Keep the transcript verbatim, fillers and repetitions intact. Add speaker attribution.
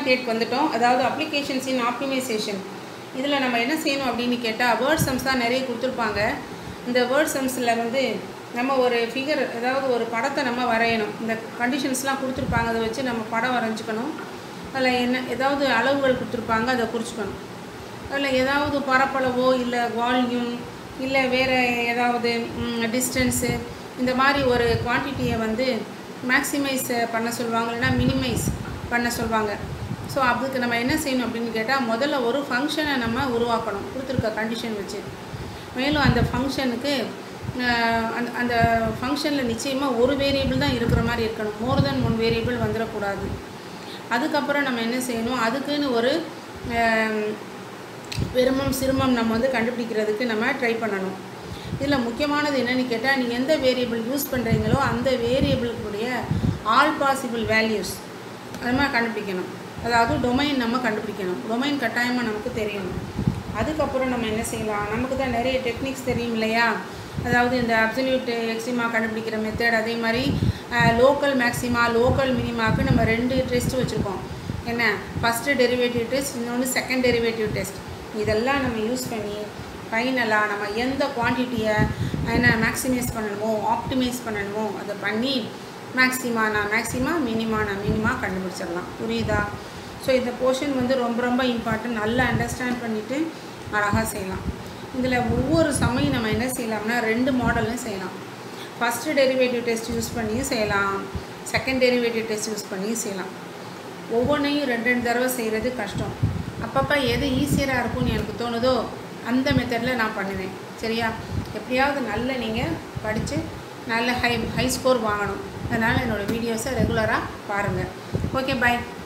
Speaker 1: Eight வந்துட்டோம். அதாவது applications இன் optimisation. இதில் நம்ம என்ன செய்யணும் அப்படின்னு கேட்டால் வேர்ட் சம்ஸ் தான் நிறைய கொடுத்துருப்பாங்க. இந்த வேர்ட் சம்ஸில் வந்து நம்ம ஒரு ஃபிகர், அதாவது ஒரு படத்தை நம்ம வரையணும். இந்த கண்டிஷன்ஸ்லாம் கொடுத்துருப்பாங்க, அதை வச்சு நம்ம படம் வரைஞ்சிக்கணும். அதில் என்ன ஏதாவது அளவுகள் கொடுத்துருப்பாங்க, அதை குறிச்சிக்கணும். அதில் ஏதாவது பரப்பளவோ இல்லை வால்யூம் இல்லை வேறு ஏதாவது டிஸ்டன்ஸு இந்த மாதிரி ஒரு குவான்டிட்டியை வந்து மேக்ஸிமைஸ் பண்ண சொல்லுவாங்க, இல்லைனா மினிமைஸ் பண்ண சொல்லுவாங்க. ஸோ அதுக்கு நம்ம என்ன செய்யணும் அப்படின்னு கேட்டால் முதல்ல ஒரு ஃபங்க்ஷனை நம்ம உருவாக்கணும் கொடுத்துருக்க கண்டிஷன் வச்சு. மேலும் அந்த ஃபங்க்ஷனுக்கு அந்த அந்த ஃபங்க்ஷனில் நிச்சயமாக ஒரு வேரியபிள் தான் இருக்கிற மாதிரி இருக்கணும். மோர் தென் ஒன் வேரியபிள் வந்துடக்கூடாது. அதுக்கப்புறம் நம்ம என்ன செய்யணும், அதுக்குன்னு ஒரு பெருமம் சிறுமம் நம்ம வந்து கண்டுபிடிக்கிறதுக்கு நம்ம ட்ரை பண்ணணும். இதில் முக்கியமானது என்னென்னு கேட்டால், நீங்கள் எந்த வேரியபிள் யூஸ் பண்ணுறீங்களோ அந்த வேரியபிளுக்குடைய ஆல் பாசிபிள் வேல்யூஸ் அது மாதிரி கண்டுபிடிக்கணும். அதாவது டொமைன் நம்ம கண்டுபிடிக்கணும். டொமைன் கட்டாயமாக நமக்கு தெரியணும். அதுக்கப்புறம் நம்ம என்ன செய்யலாம், நமக்கு தான் நிறைய டெக்னிக்ஸ் தெரியும் இல்லையா. அதாவது இந்த அப்சல்யூட் எக்ஸிமா கண்டுபிடிக்கிற மெத்தட், அதே மாதிரி லோக்கல் மேக்ஸிமா லோக்கல் மினிமாவுக்கு நம்ம ரெண்டு டெஸ்ட் வச்சுருக்கோம். என்ன, ஃபஸ்ட்டு டெரிவேட்டிவ் டெஸ்ட், இன்னொன்று செகண்ட் டெரிவேட்டிவ் டெஸ்ட். இதெல்லாம் நம்ம யூஸ் பண்ணி ஃபைனலாக நம்ம எந்த குவான்டிட்டியை என்ன மேக்ஸிமைஸ் பண்ணணுமோ ஆப்டிமைஸ் பண்ணணுமோ அதை பண்ணி மேக்ஸிமானா மேக்ஸிமா மினிமானா மினிமா கண்டுபிடிச்சிடலாம். புரியுதா? ஸோ இந்த போர்ஷன் வந்து ரொம்ப ரொம்ப இம்பார்ட்டன்ட். நல்லா அண்டர்ஸ்டாண்ட் பண்ணிவிட்டு அழகாக செய்யலாம். இதில் ஒவ்வொரு சமையும் நம்ம என்ன செய்யலாம்னா ரெண்டு மாடல்லையும் செய்யலாம். ஃபஸ்ட்டு டெரிவேட்டிவ் டெஸ்ட் யூஸ் பண்ணியும் செய்யலாம், செகண்ட் டெரிவேட்டிவ் டெஸ்ட் யூஸ் பண்ணியும் செய்யலாம். ஒவ்வொன்றையும் ரெண்டு ரெண்டு தடவை செய்கிறது கஷ்டம். அப்பப்போ எது ஈஸியராக இருக்கும்னு எனக்கு தோணுதோ அந்த மெத்தடில் நான் பண்ணுவேன். சரியா? எப்படியாவது நல்ல நீங்கள் படித்து நல்ல ஹை ஹை ஸ்கோர் வாங்கணும். அதனால் என்னோடய வீடியோஸை ரெகுலராக பாருங்கள். Okay, by.